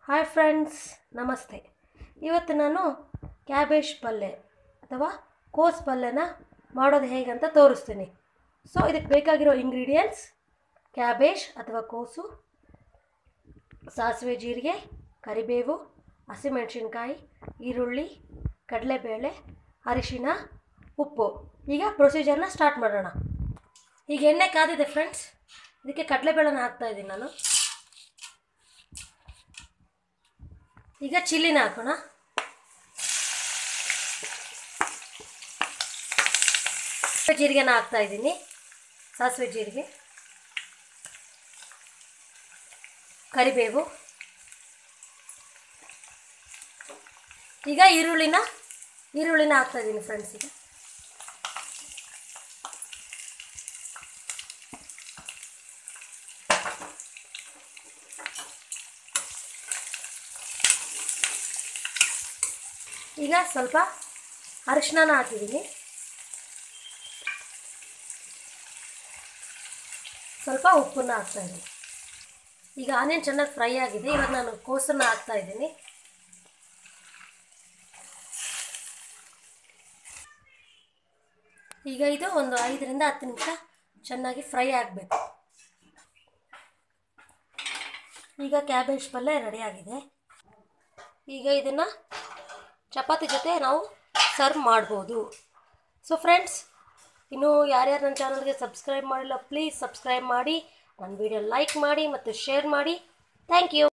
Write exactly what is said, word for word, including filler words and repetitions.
Hi friends, ನಮಸ್ತೆ. ಇವತ್ತು ನಾನು ಕ್ಯಾಬೇಜ್ ಪಲ್ಯ ಅಥವಾ ಕೋಸು ಪಲ್ಯನ ಮಾಡೋದು ಹೇಗಂತ ತೋರಿಸ್ತೀನಿ. ಸೊ ಇದಕ್ಕೆ ಬೇಕಾಗಿರೋ ಇಂಗ್ರೀಡಿಯೆಂಟ್ಸ್: ಕ್ಯಾಬೇಜ್ ಅಥವಾ ಕೋಸು, ಸಾಸಿವೆ, ಜೀರಿಗೆ, ಕರಿಬೇವು, ಹಸಿಮೆಣಸಿನ್ಕಾಯಿ, ಈರುಳ್ಳಿ, ಕಡಲೆಬೇಳೆ, ಅರಿಶಿನ, ಉಪ್ಪು. ಈಗ ಪ್ರೊಸೀಜರ್ನ ಸ್ಟಾರ್ಟ್ ಮಾಡೋಣ. ಈಗ ಎಣ್ಣೆ ಕಾದಿದೆ ಫ್ರೆಂಡ್ಸ್. ಇದಕ್ಕೆ ಕಡಲೆಬೇಳೆನ ಹಾಕ್ತಾಯಿದ್ದೀನಿ ನಾನು. ಈಗ ಚಿಲ್ಲಿನ ಹಾಕೋಣ. ಜೀರಿಗೆನ ಹಾಕ್ತಾ ಇದ್ದೀನಿ. ಸಾಸಿವೆ, ಜೀರಿಗೆ, ಕರಿಬೇವು. ಈಗ ಈರುಳ್ಳಿನ ಈರುಳ್ಳಿನ ಹಾಕ್ತಾ ಇದ್ದೀನಿ ಫ್ರೆಂಡ್ಸ್. ಈಗ ಈಗ ಸ್ವಲ್ಪ ಅರಿಶಿನ ಹಾಕಿದ್ದೀನಿ. ಸ್ವಲ್ಪ ಉಪ್ಪನ್ನ ಹಾಕ್ತಾ ಇದ್ದೀನಿ. ಈಗ ಆನಿಯನ್ ಚೆನ್ನಾಗಿ ಫ್ರೈ ಆಗಿದೆ. ಇವಾಗ ನಾನು ಕೋಸನ್ನು ಹಾಕ್ತಾ ಇದ್ದೀನಿ. ಈಗ ಇದು ಒಂದು ಐದರಿಂದ ಹತ್ತು ನಿಮಿಷ ಚೆನ್ನಾಗಿ ಫ್ರೈ ಆಗಬೇಕು. ಈಗ ಕ್ಯಾಬೇಜ್ ಪಲ್ಯ ರೆಡಿಯಾಗಿದೆ. ಈಗ ಇದನ್ನು ಚಪಾತಿ ಜೊತೆ ನಾವು ಸರ್ವ್ ಮಾಡ್ಬೋದು. ಸೊ ಫ್ರೆಂಡ್ಸ್, ಇನ್ನೂ ಯಾರ್ಯಾರು ನನ್ನ ಚಾನಲ್ಗೆ ಸಬ್ಸ್ಕ್ರೈಬ್ ಮಾಡಿಲ್ಲ, ಪ್ಲೀಸ್ ಸಬ್ಸ್ಕ್ರೈಬ್ ಮಾಡಿ, ನನ್ನ ವಿಡಿಯೋ ಲೈಕ್ ಮಾಡಿ ಮತ್ತು ಶೇರ್ ಮಾಡಿ. Thank you.